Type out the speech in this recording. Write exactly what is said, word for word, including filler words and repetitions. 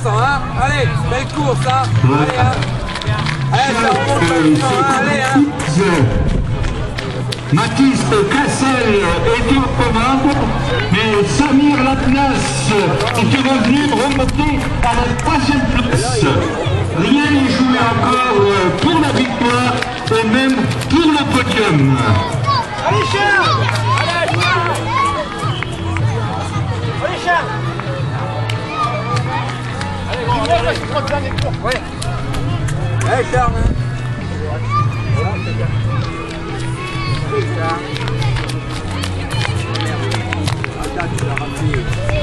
Vincent, hein. Allez, belle course, hein. Allez, hein. Allez, ça remonte maintenant, hein. Allez, hein. Mathis Cassel est aux commandes, mais Samir Laplace est revenu remonter à la troisième place. Rien n'est joué encore pour la victoire et même pour le podium. Allez Charles! Allez Charles! Allez bon, allez, je crois que là, les cours. Ouais. Allez Charles, hein. Regarde, tu l'as ramené.